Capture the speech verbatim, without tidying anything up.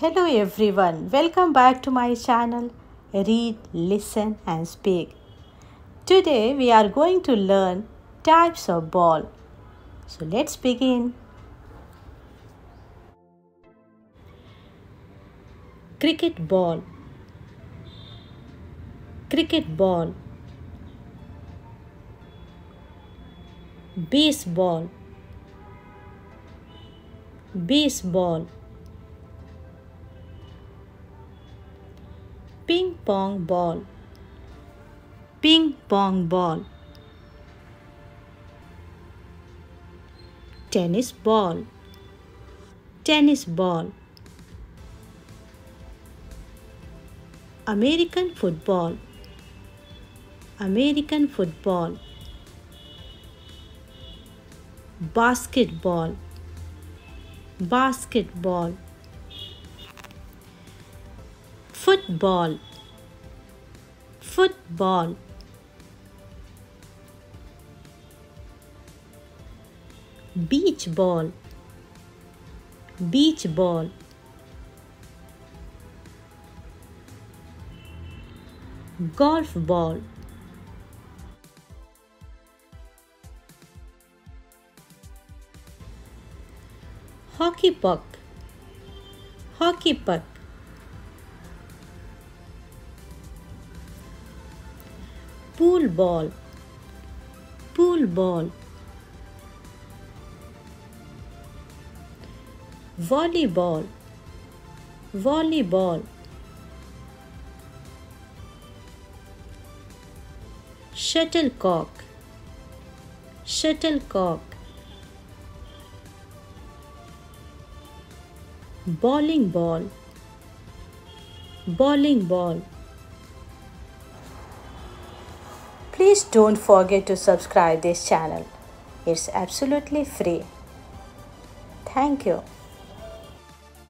Hello everyone, welcome back to my channel Read, Listen and Speak. Today we are going to learn types of ball. So let's begin. Cricket ball, cricket ball. Baseball, baseball. Ping pong ball, ping pong ball. Tennis ball, tennis ball. American football, American football. Basketball, basketball. Football, football. Beach ball, beach ball. Golf ball, hockey puck, hockey puck. Pool ball, pool ball. Volleyball, volleyball. Shuttlecock, shuttlecock. Bowling ball, bowling ball. Please don't forget to subscribe this channel. It's absolutely free. Thank you.